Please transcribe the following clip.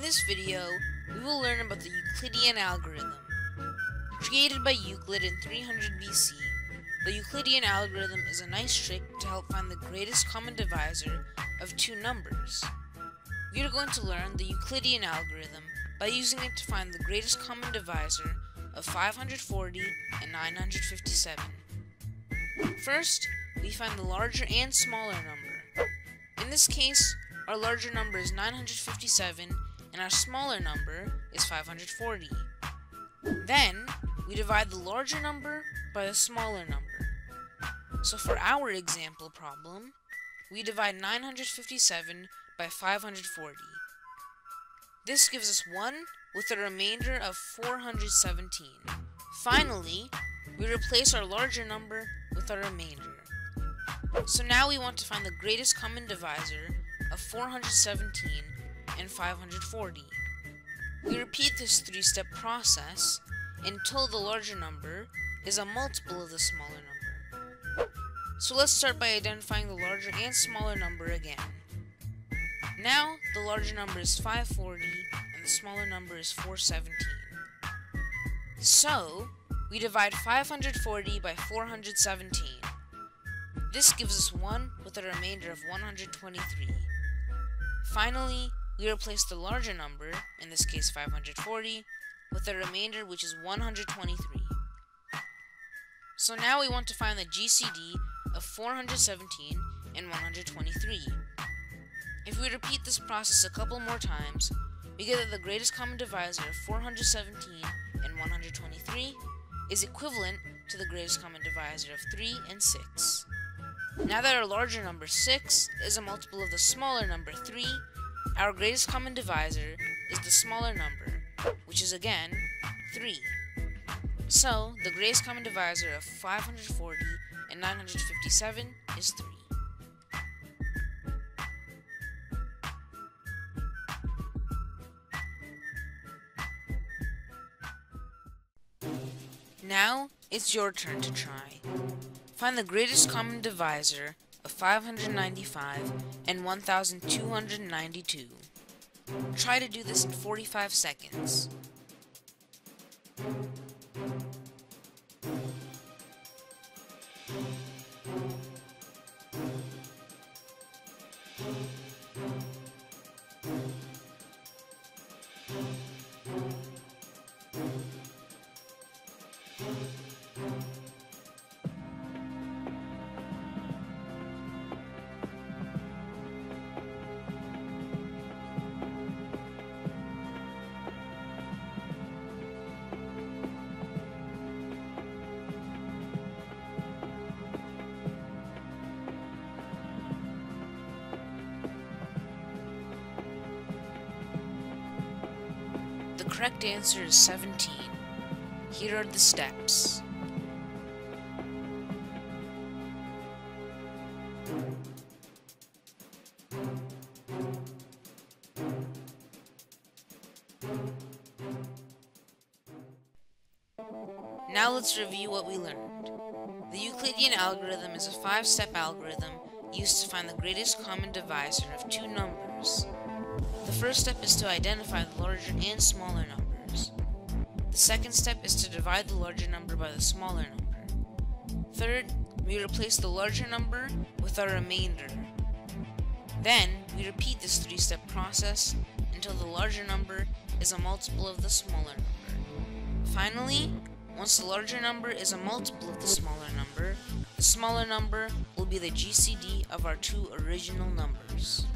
this video, we will learn about the Euclidean algorithm. Created by Euclid in 300 BC, the Euclidean algorithm is a nice trick to help find the greatest common divisor of two numbers. We are going to learn the Euclidean algorithm by using it to find the greatest common divisor of 540 and 957. First, we find the larger and smaller number. In this case, our larger number is 957 and our smaller number is 540. Then, we divide the larger number by the smaller number. So for our example problem, we divide 957 by 540. This gives us 1 with a remainder of 417. Finally, we replace our larger number with our remainder. So now we want to find the greatest common divisor of 417 and 540. We repeat this three-step process until the larger number is a multiple of the smaller number. So let's start by identifying the larger and smaller number again. Now the larger number is 540 and the smaller number is 417. So we divide 540 by 417. This gives us 1 with a remainder of 123. Finally, we replace the larger number, in this case 540, with a remainder which is 123. So now we want to find the GCD of 417 and 123. If we repeat this process a couple more times, we get that the greatest common divisor of 417 and 123 is equivalent to the greatest common divisor of 3 and 6. Now that our larger number 6 is a multiple of the smaller number 3, our greatest common divisor is the smaller number, which is again 3. So, the greatest common divisor of 540 and 957 is 3. Now, it's your turn to try. Find the greatest common divisor of 595 and 1292. Try to do this in 45 seconds. The correct answer is 17. Here are the steps. Now let's review what we learned. The Euclidean algorithm is a 5-step algorithm used to find the greatest common divisor of two numbers. The first step is to identify the larger and smaller numbers. The second step is to divide the larger number by the smaller number. Third, we replace the larger number with our remainder. Then, we repeat this three-step process until the larger number is a multiple of the smaller number. Finally, once the larger number is a multiple of the smaller number will be the GCD of our two original numbers.